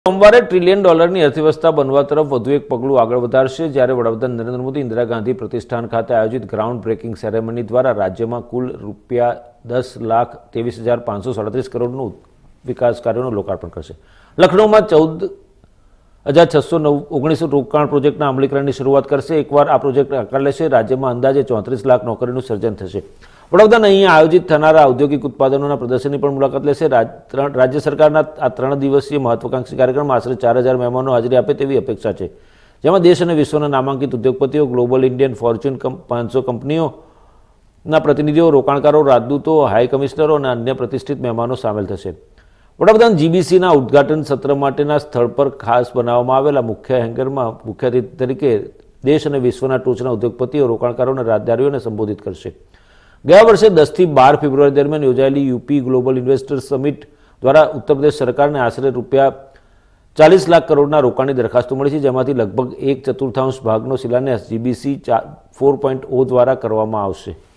સોમવારે ટ્રિલિયન ડોલરની અર્થવ્યવસ્થા બનવા તરફ વધુ એક પગલું આગળ વધારશે જ્યારે વડાપ્રધાન નરેન્દ્ર મોદી ઇન્દિરા ગાંધી પ્રતિષ્ઠાન ખાતે આયોજિત ગ્રાઉન્ડ બ્રેકિંગ સેરેમની દ્વારા રાજ્યમાં કુલ ₹10,23,537 કરોડનું વિકાસ કાર્યોનું લોકાર્પણ કરશે। લખનૌમાં 14,619 રોકાણ પ્રોજેક્ટના અમલીકરણની શરૂઆત કરશે। એકવાર આ પ્રોજેક્ટ આકાર લેશે, રાજ્યમાં અંદાજે 34 લાખ નોકરીનું સર્જન થશે। વડાપ્રધાન અહીં આયોજિત થનારા ઔદ્યોગિક ઉત્પાદનોના પ્રદર્શનની પણ મુલાકાત લેશે। રાજ્ય સરકારના આ 3 દિવસીય મહત્વાકાંક્ષી કાર્યક્રમમાં આશરે 4,000 મહેમાનો હાજરી આપે તેવી અપેક્ષા છે, જેમાં દેશ અને વિશ્વના નામાંકિત ઉદ્યોગપતિઓ, ગ્લોબલ ઇન્ડિયન ફોર્ચ્યુન 500 કંપનીઓના પ્રતિનિધિઓ, રોકાણકારો, રાજદૂતો, હાઈ કમિશનરો અને અન્ય પ્રતિષ્ઠિત મહેમાનો સામેલ થશે। વડાપ્રધાન જીબીસીના ઉદ્ઘાટન સત્ર માટેના સ્થળ પર ખાસ બનાવવામાં આવેલા મુખ્ય હેંગરમાં મુખ્ય અતિથિ તરીકે દેશ અને વિશ્વના ટોચના ઉદ્યોગપતિઓ, રોકાણકારો અને રાજદારીઓને સંબોધિત કરશે। ગયા વર્ષે 10 થી 12 ફેબ્રુઆરી દરમિયાન યોજાયેલી યુપી ગ્લોબલ ઇન્વેસ્ટર્સ સમિટ દ્વારા ઉત્તર પ્રદેશ સરકારને આશરે ₹40 લાખ કરોડના રોકાણની દરખાસ્તો મળી છે, જેમાંથી લગભગ 1/4 ભાગનો શિલાન્યાસ જીબીસી 4.0 દ્વારા કરવામાં આવશે।